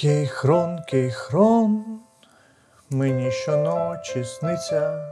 Кейхрон, Кейхрон, мені щоночі сниться.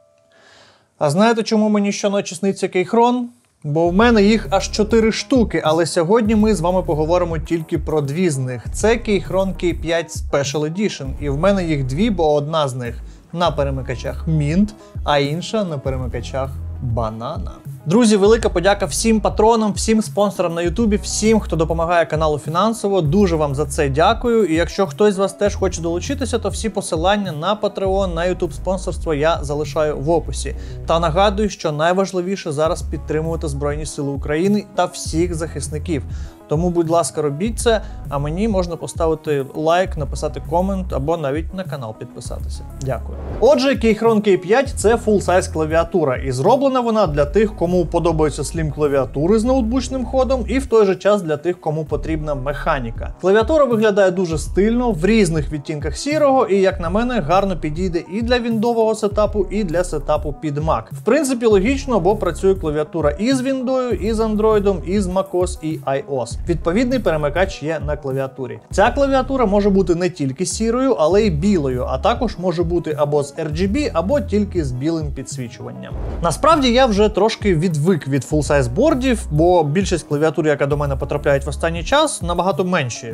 А знаєте, чому мені щоночі сниться Кейхрон? Бо в мене їх аж 4 штуки, але сьогодні ми з вами поговоримо тільки про 2 з них. Це Кейхрон K5 Special Edition, і в мене їх 2, бо одна з них на перемикачах Mint, а інша на перемикачах Banana. Друзі, велика подяка всім патронам, всім спонсорам на Ютубі, всім, хто допомагає каналу фінансово. Дуже вам за це дякую. І якщо хтось з вас теж хоче долучитися, то всі посилання на Patreon, на YouTube спонсорство я залишаю в описі. Та нагадую, що найважливіше зараз підтримувати Збройні Сили України та всіх захисників. Тому, будь ласка, робіть це, а мені можна поставити лайк, написати комент або навіть на канал підписатися. Дякую. Отже, Кейхрон K5 – це full-size клавіатура, і зроблена вона для тих, кому подобаються слім клавіатури з ноутбучним ходом, і в той же час для тих, кому потрібна механіка. Клавіатура виглядає дуже стильно, в різних відтінках сірого, і, як на мене, гарно підійде і для віндового сетапу, і для сетапу під Mac. В принципі, логічно, бо працює клавіатура і з Windows, і з Android, і з macOS, і iOS. Відповідний перемикач є на клавіатурі. Ця клавіатура може бути не тільки сірою, але й білою, а також може бути або з RGB, або тільки з білим підсвічуванням. Насправді я вже трошки відвик від full-size бордів, бо більшість клавіатур, яка до мене потрапляють в останній час, набагато менші.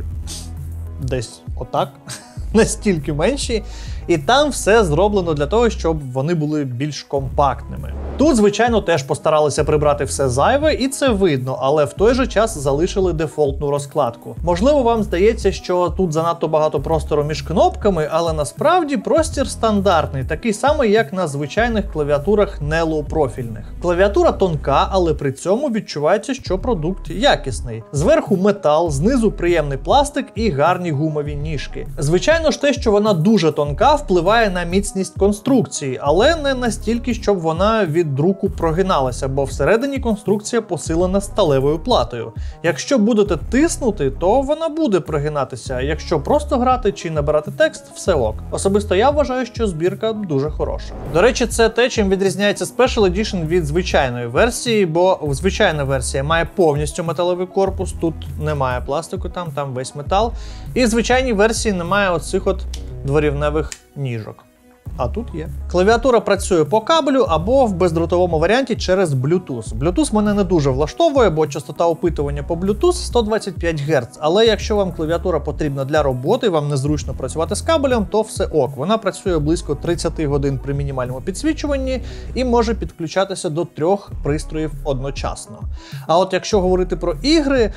Десь отак. Настільки менші. І там все зроблено для того, щоб вони були більш компактними. Тут, звичайно, теж постаралися прибрати все зайве, і це видно, але в той же час залишили дефолтну розкладку. Можливо, вам здається, що тут занадто багато простору між кнопками, але насправді простір стандартний, такий самий, як на звичайних клавіатурах не лоу-профільних. Клавіатура тонка, але при цьому відчувається, що продукт якісний. Зверху метал, знизу приємний пластик і гарні гумові ніжки. Звичайно ж, те, що вона дуже тонка, впливає на міцність конструкції, але не настільки, щоб вона від друку прогиналася, бо всередині конструкція посилена сталевою платою. Якщо будете тиснути, то вона буде прогинатися, якщо просто грати чи набирати текст, все ок. Особисто я вважаю, що збірка дуже хороша. До речі, це те, чим відрізняється Special Edition від звичайної версії, бо звичайна версія має повністю металевий корпус, тут немає пластику, там весь метал. І в звичайній версії немає оцих от дворівневих ніжок. А тут є. Клавіатура працює по кабелю або в бездротовому варіанті через Bluetooth. Bluetooth мене не дуже влаштовує, бо частота опитування по Bluetooth 125 Гц. Але якщо вам клавіатура потрібна для роботи, вам незручно працювати з кабелем, то все ок. Вона працює близько 30 годин при мінімальному підсвічуванні і може підключатися до 3 пристроїв одночасно. А от якщо говорити про ігри,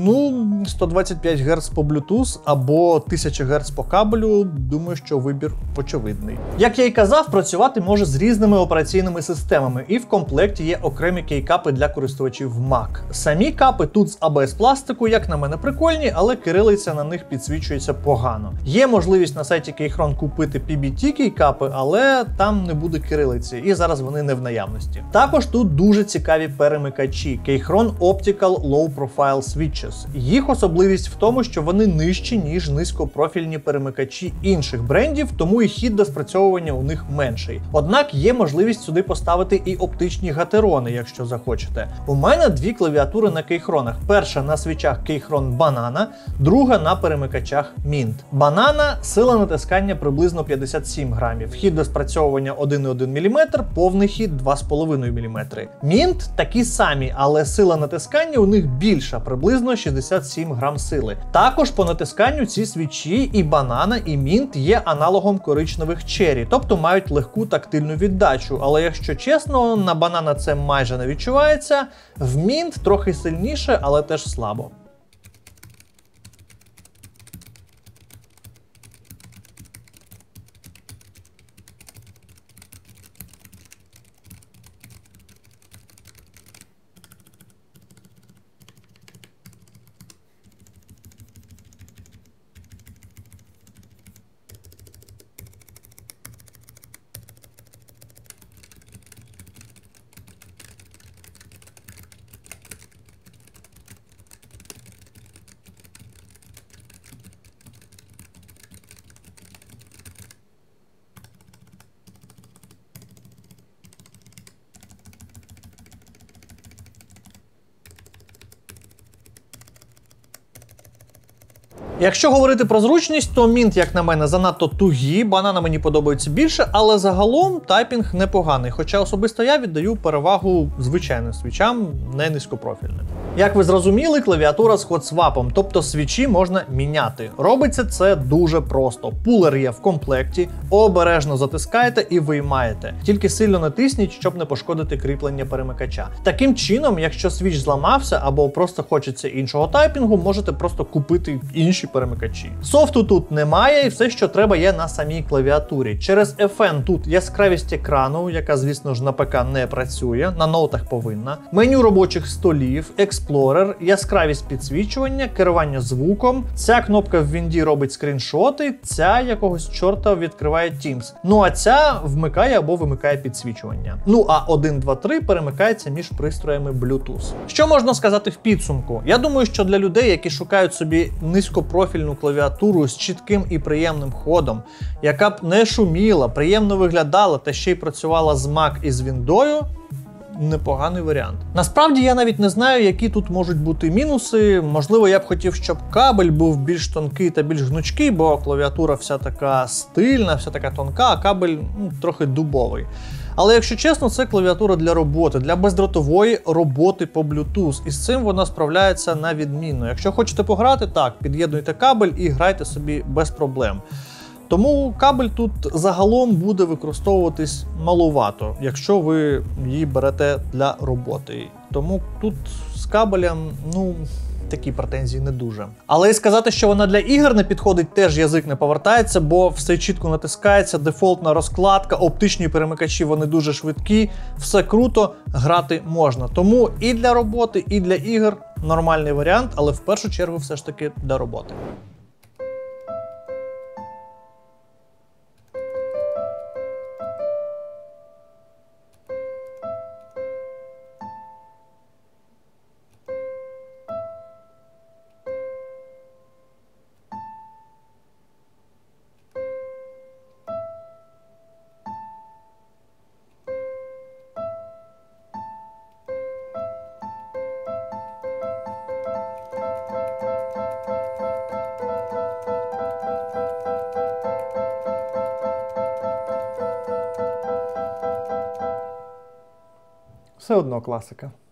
125 Гц по Bluetooth або 1000 Гц по кабелю, думаю, що вибір очевидний. Як я і казав, працювати може з різними операційними системами, і в комплекті є окремі кейкапи для користувачів Mac. Самі капи тут з ABS пластику, як на мене, прикольні, але кирилиця на них підсвічується погано. Є можливість на сайті Кейхрон купити PBT кейкапи, але там не буде кирилиці, і зараз вони не в наявності. Також тут дуже цікаві перемикачі Кейхрон Optical Low Profile Switches. Їх особливість в тому, що вони нижчі, ніж низькопрофільні перемикачі інших брендів, тому і хід до спрацьовування у них менший. Однак є можливість сюди поставити і оптичні гатерони, якщо захочете. У мене 2 клавіатури на кейхронах. Перша на свічах Кейхрон Banana, друга на перемикачах Mint. Banana – сила натискання приблизно 57 грамів, хід до спрацьовування 1,1 мм, повний хід 2,5 мм. Mint такі самі, але сила натискання у них більша, приблизно 67 грам сили. Також по натисканню ці свічі і Banana, і Mint є аналогом коричневих Cherry, тобто мають легку тактильну віддачу, але якщо чесно, на Banana це майже не відчувається, в Mint трохи сильніше, але теж слабо. Якщо говорити про зручність, то Mint, як на мене, занадто тугі, банана мені подобаються більше, але загалом тайпінг непоганий, хоча особисто я віддаю перевагу звичайним свічам, не низькопрофільним. Як ви зрозуміли, клавіатура з хотсвапом, тобто свічі можна міняти. Робиться це дуже просто. Пулер є в комплекті, обережно затискаєте і виймаєте. Тільки сильно натисніть, щоб не пошкодити кріплення перемикача. Таким чином, якщо свіч зламався або просто хочеться іншого тайпінгу, можете просто купити інші перемикачі. Софту тут немає, і все, що треба, є на самій клавіатурі. Через FN тут яскравість екрану, яка, звісно ж, на ПК не працює, на ноутах повинна. Меню робочих столів, Explorer, яскравість підсвічування, керування звуком. Ця кнопка в Вінді робить скріншоти, ця якогось чорта відкриває Teams. Ну а ця вмикає або вимикає підсвічування. Ну а 1, 2, 3 перемикається між пристроями Bluetooth. Що можна сказати в підсумку? Я думаю, що для людей, які шукають собі низькопрофільну клавіатуру з чітким і приємним ходом, яка б не шуміла, приємно виглядала та ще й працювала з Mac і з Віндою, непоганий варіант. Насправді я навіть не знаю, які тут можуть бути мінуси. Можливо, я б хотів, щоб кабель був більш тонкий та більш гнучкий, бо клавіатура вся така стильна, вся така тонка, а кабель трохи дубовий. Але якщо чесно, це клавіатура для роботи, для бездротової роботи по Bluetooth. І з цим вона справляється на відмінно. Якщо хочете пограти, так, під'єднуйте кабель і грайте собі без проблем. Тому кабель тут загалом буде використовуватись малувато, якщо ви її берете для роботи. Тому тут з кабелем, такі претензії не дуже. Але і сказати, що вона для ігор не підходить, теж язик не повертається, бо все чітко натискається, дефолтна розкладка, оптичні перемикачі, вони дуже швидкі, все круто, грати можна. Тому і для роботи, і для ігор нормальний варіант, але в першу чергу все ж таки для роботи. Все одно класика.